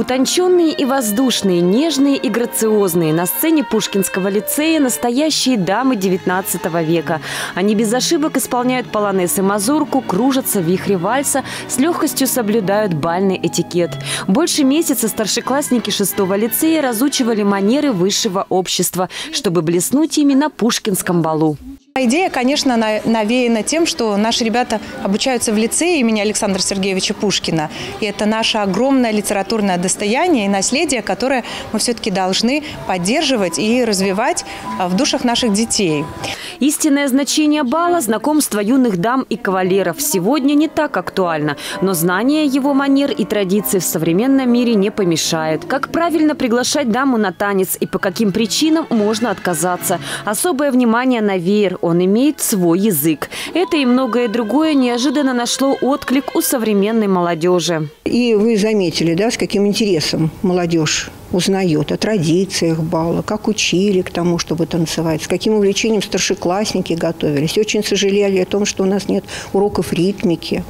Утонченные и воздушные, нежные и грациозные. На сцене Пушкинского лицея настоящие дамы XIX века. Они без ошибок исполняют полонез и мазурку, кружатся в вихре вальса, с легкостью соблюдают бальный этикет. Больше месяца старшеклассники 6-го лицея разучивали манеры высшего общества, чтобы блеснуть ими на Пушкинском балу. Идея, конечно, навеяна тем, что наши ребята обучаются в лицее имени Александра Сергеевича Пушкина. И это наше огромное литературное достояние и наследие, которое мы все-таки должны поддерживать и развивать в душах наших детей. Истинное значение бала – знакомство юных дам и кавалеров. Сегодня не так актуально, но знание его манер и традиций в современном мире не помешает. Как правильно приглашать даму на танец и по каким причинам можно отказаться. Особое внимание на веер. Он имеет свой язык. Это и многое другое неожиданно нашло отклик у современной молодежи. И вы заметили, да, с каким интересом молодежь узнает о традициях бала, как учили к тому, чтобы танцевать, с каким увлечением старшеклассники готовились. Очень сожалели о том, что у нас нет уроков ритмики.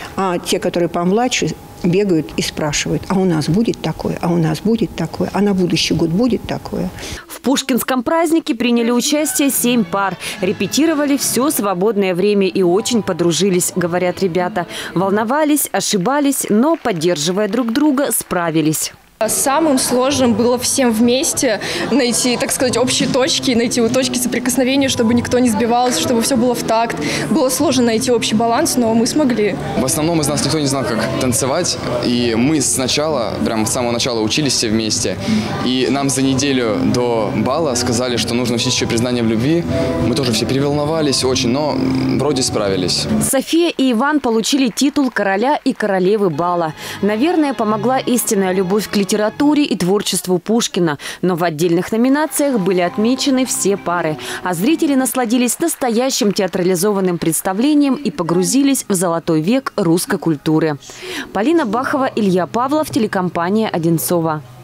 А те, которые помладше, бегают и спрашивают: а у нас будет такое, а у нас будет такое, а на будущий год будет такое. В Пушкинском празднике приняли участие 7 пар. Репетировали все свободное время и очень подружились, говорят ребята. Волновались, ошибались, но, поддерживая друг друга, справились. Самым сложным было всем вместе найти, так сказать, общие точки, найти точки соприкосновения, чтобы никто не сбивался, чтобы все было в такт. Было сложно найти общий баланс, но мы смогли. В основном из нас никто не знал, как танцевать, и мы сначала, прямо с самого начала учились все вместе. И нам за неделю до бала сказали, что нужно учить еще признание в любви. Мы тоже все переволновались очень, но вроде справились. София и Иван получили титул короля и королевы бала. Наверное, помогла истинная любовь к литературе и творчеству Пушкина. Но в отдельных номинациях были отмечены все пары. А зрители насладились настоящим театрализованным представлением и погрузились в золотой век русской культуры. Полина Бахова, Илья Павлов, телекомпания «Одинцова».